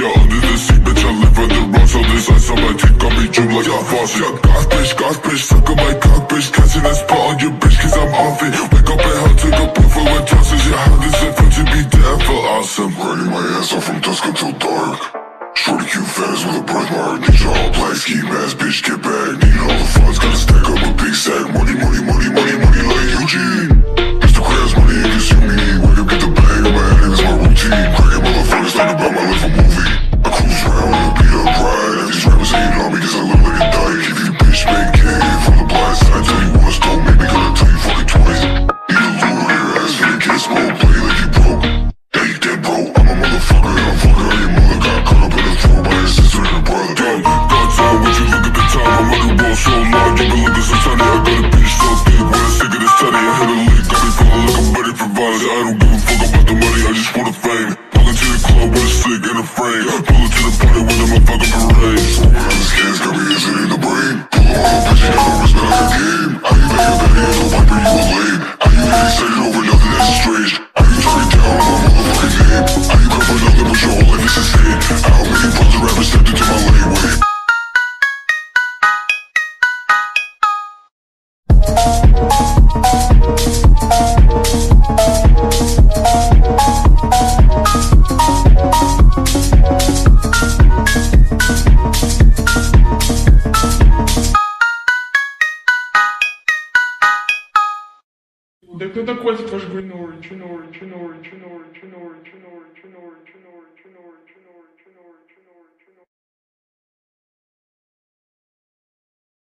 Yeah, under the seat, bitch, I live on the road. So this ice on my teeth got me droop like a faucet. Yeah, gosh, bitch, suck on my cock, bitch. Catching that spot on your bitch, cause I'm off it. Wake up and hell, take a puff of my tosses. Yeah, how does it feel to be dead? Feel awesome. Riding my ass off from dusk until dark. Shorty cute fast with a birthmark. Need you all black ski mask, bitch, get back. Need all the funds, gotta stack up a big sack. Money like Eugene. Mr. Krabs, money ain't consume me. Wake up, get the bag, and my head is my routine. Cracking motherfuckers like about my life a movie. I cruise around in a beat up ride. And these rappers hating on me cause I look like a dyke. If you bitch make cave from the blind side, tell you once, don't make me gonna tell you fucking twice. Need a lure your ass for the kiss, won't play like you broke. Yeah, you dead, bro. I'm a motherfucker, and I'm fucking on your mother. Got caught up in a throw by your sister and her brother. Damn, God's would you look at the time? I'm on the wall so long. You been looking so tiny, I got a bitch so thick. When I stick it, it's tiny, I hit a lick. Got me feeling like I'm ready for violence. I don't give a fuck about the money, I just want the fame. Walking to the club with a stick and a frame. Pulling to the party with a motherfucking parade. Smoking on the skins, got me acid in the brain. Pull on a bitch, you got no respect like a game. How you make a baby and no viper, you a lame. How you get excited over nothing that's strange. How you talking down on my motherfucking name. How you come for nothing but your whole life is insane. How many bros and rappers stepped into my lane, wait. Да кто такой, ваш Green Orange?